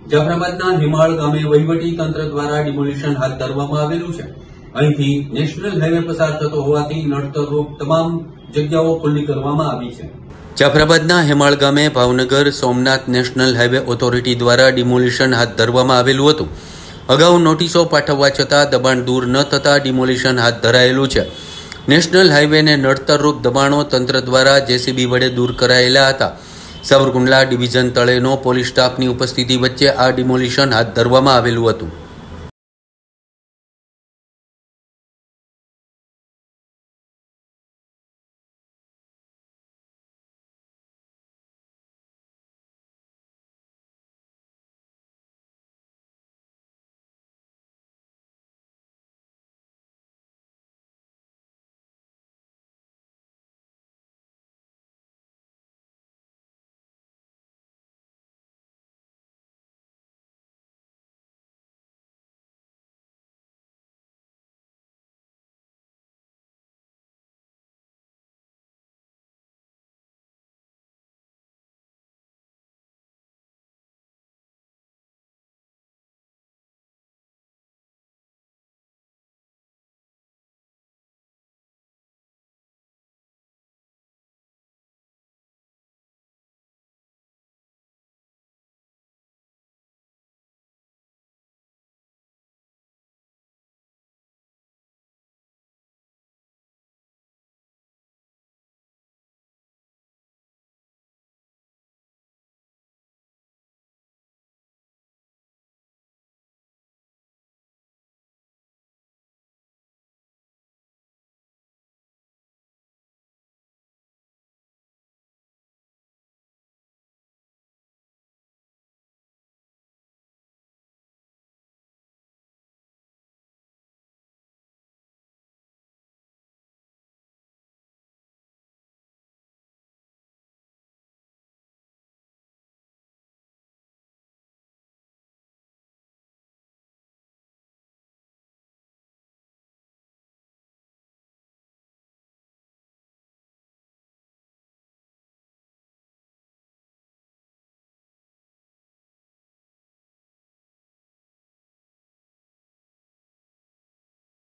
જાફરાબાદના હિમાળ ગામે વહીવટી તંત્ર દ્વારા ડિમોલિશન હાથ ધરવામાં આવેલું છે। અહીંથી નેશનલ હાઈવે પસાર થતો હોવાથી નડતરરૂપ તમામ જગ્યાઓ ખુલ્લી કરવામાં આવી છે। જાફરાબાદના હિમાળ ગામે Bhavnagar Somnath national highway authority દ્વારા ડિમોલિશન હાથ ધરવામાં આવેલું હતું। અગાઉ નોટિસો પાઠવવા છતાં દબાણ દૂર ન થતાં ડિમોલિશન હાથ ધરાયેલું છે। નેશનલ હાઈવેને નડતરરૂપ દબાણો તંત્ર દ્વારા જેસીબી વડે દૂર કરાયેલા હતા। સાવરકુંડલા ડિવિઝન તળેનો પોલીસ સ્ટાફની ઉપસ્થિતિ વચ્ચે આ ડિમોલિશન હાથ ધરવામાં આવેલું હતું।